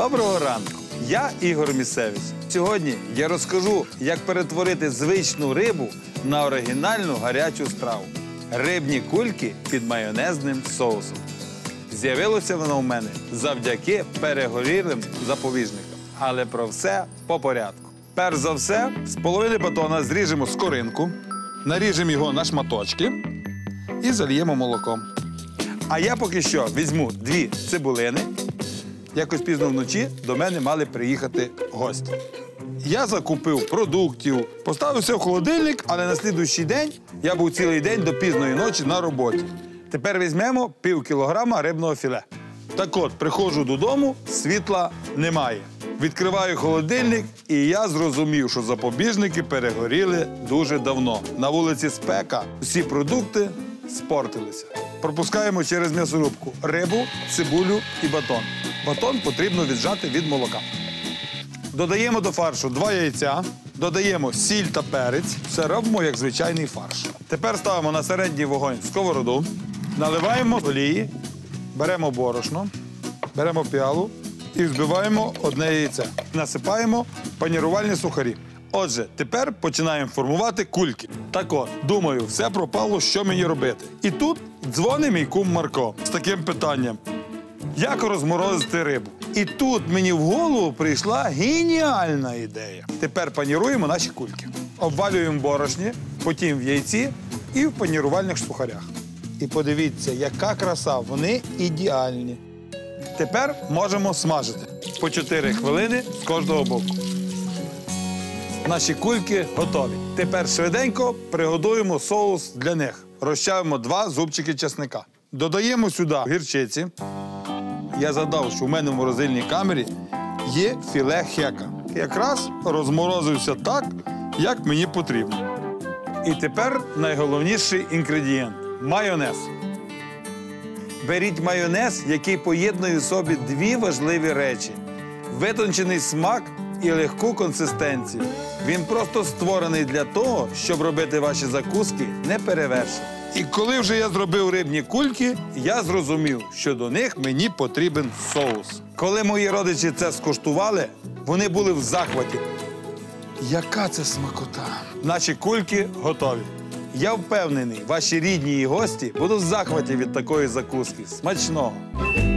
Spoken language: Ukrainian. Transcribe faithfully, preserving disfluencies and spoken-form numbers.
Доброго ранку! Я Ігор Місевич. Сьогодні я розкажу, як перетворити звичну рибу на оригінальну гарячу страву. Рибні кульки під майонезним соусом. З'явилося воно в мене завдяки перегорілим запобіжникам. Але про все по порядку. Перш за все, з половини батона зріжемо скоринку, наріжемо його на шматочки і зальємо молоком. А я поки що візьму дві цибулини. Якось пізно вночі до мене мали приїхати гості. Я закупив продуктів, поставив все в холодильник, але на слідуючий день я був цілий день до пізної ночі на роботі. Тепер візьмемо пів кілограма рибного філе. Так от, приходжу додому, світла немає. Відкриваю холодильник, і я зрозумів, що запобіжники перегоріли дуже давно. На вулиці спека, всі продукти спортилися. Пропускаємо через м'ясорубку рибу, цибулю і батон. Батон потрібно віджати від молока. Додаємо до фаршу два яйця, додаємо сіль та перець. Все робимо як звичайний фарш. Тепер ставимо на середній вогонь сковороду, наливаємо олії, беремо борошно, беремо піалу і взбиваємо одне яйце. Насипаємо панірувальні сухарі. Отже, тепер починаємо формувати кульки. Так от, думаю, все пропало, що мені робити. І тут дзвонить мій кум Марко з таким питанням. Як розморозити рибу? І тут мені в голову прийшла геніальна ідея. Тепер паніруємо наші кульки. Обвалюємо в борошні, потім в яйці і в панірувальних сухарях. І подивіться, яка краса, вони ідеальні. Тепер можемо смажити по чотири хвилини з кожного боку. Наші кульки готові. Тепер швиденько приготуємо соус для них. Розчавимо два зубчики чесника. Додаємо сюди гірчиці. Я згадав, що в мене в морозильній камері є філе хека. Якраз розморозився так, як мені потрібно. І тепер найголовніший інгредієнт – майонез. Беріть майонез, який поєднує в собі дві важливі речі – витончений смак і легку консистенцію. Він просто створений для того, щоб робити ваші закуски неперевершені. І коли вже я зробив рибні кульки, я зрозумів, що до них мені потрібен соус. Коли мої родичі це скуштували, вони були в захваті. Яка це смакота! Наші кульки готові. Я впевнений, ваші рідні і гості будуть в захваті від такої закуски. Смачного!